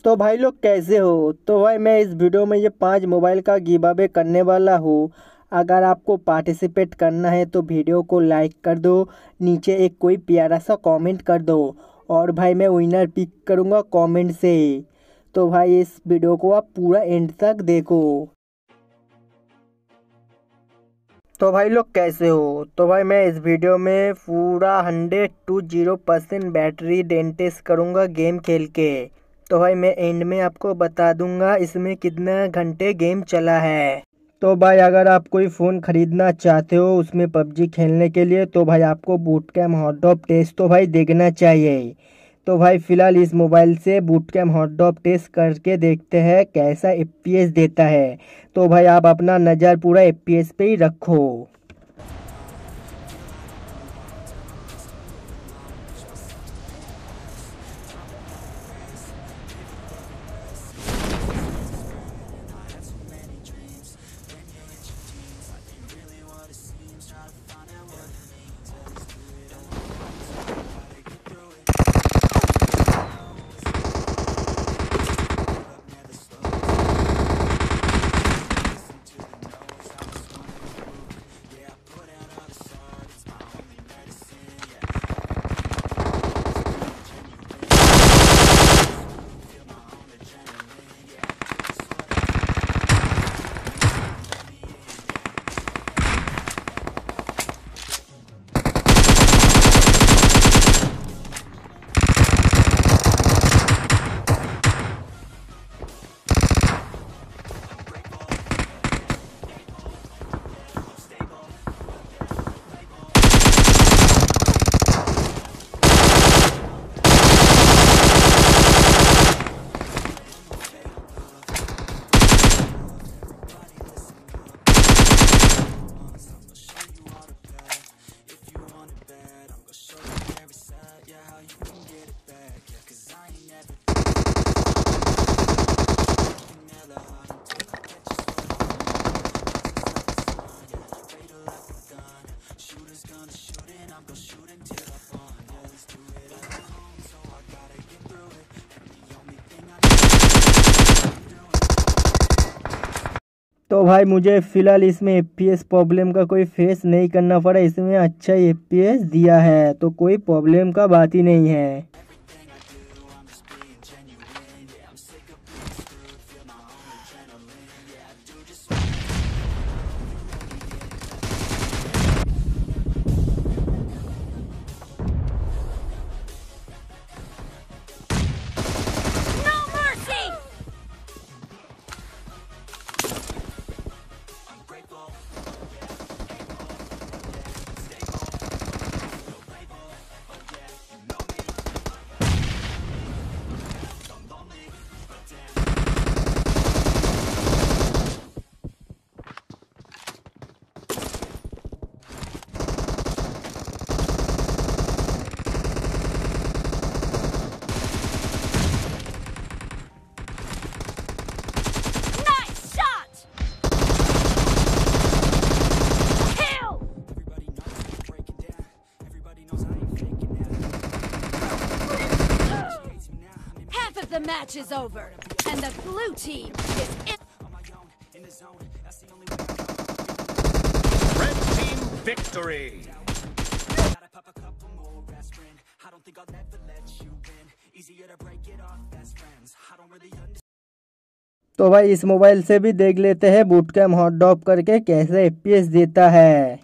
तो भाई लोग कैसे हो। तो भाई मैं इस वीडियो में ये 5 मोबाइल का गिव अवे करने वाला हूँ। अगर आपको पार्टिसिपेट करना है तो वीडियो को लाइक कर दो, नीचे एक कोई प्यारा सा कमेंट कर दो और भाई मैं विनर पिक करूँगा कमेंट से। तो भाई इस वीडियो को आप पूरा एंड तक देखो। तो भाई लोग कैसे हो। तो भाई मैं इस वीडियो में पूरा 100 to 0% बैटरी टेस्ट करूँगा गेम खेल के। तो भाई मैं एंड में आपको बता दूंगा इसमें कितना घंटे गेम चला है। तो भाई अगर आप कोई फ़ोन ख़रीदना चाहते हो उसमें पबजी खेलने के लिए तो भाई आपको बूटकैम्प हॉट डॉप टेस्ट तो भाई देखना चाहिए। तो भाई फ़िलहाल इस मोबाइल से बूटकैम्प हॉट डॉप टेस्ट करके देखते हैं कैसा एफपीएस देता है। तो भाई आप अपना नज़र पूरा एफपीएस पे ही रखो। तो भाई मुझे फ़िलहाल इसमें एफपीएस प्रॉब्लम का कोई फेस नहीं करना पड़ा, इसमें अच्छा एफपीएस दिया है तो कोई प्रॉब्लम का बात ही नहीं है। The match is over, and the blue team is in. Red team victory. तो भाई इस मोबाइल से भी देख लेते हैं बूटकैम्प हॉट डॉप करके कैसे एफपीएस देता है।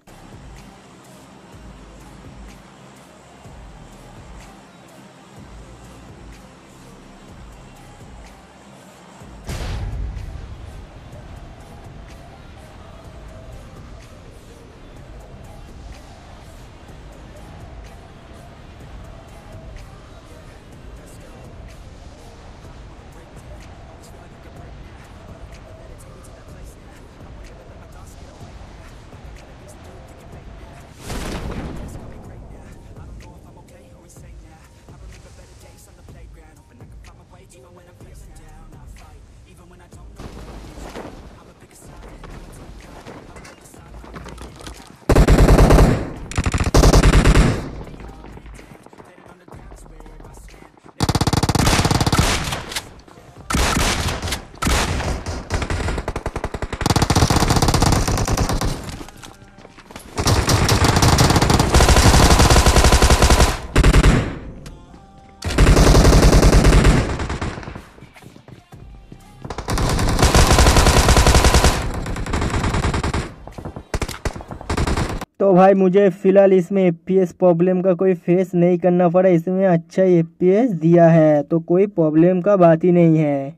तो भाई मुझे फ़िलहाल इसमें FPS प्रॉब्लम का कोई फेस नहीं करना पड़ा, इसमें अच्छा FPS दिया है तो कोई प्रॉब्लम का बात ही नहीं है।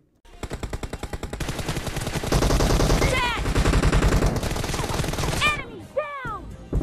Enemy down!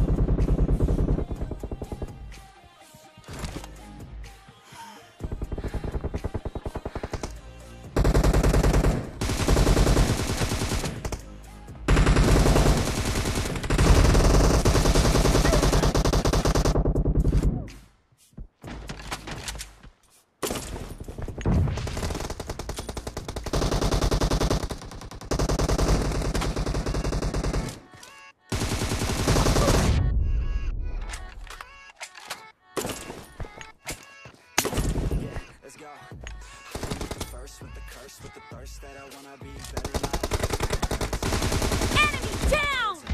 Let's go. First with the curse, with the thirst that I wanna be better. Enemy down!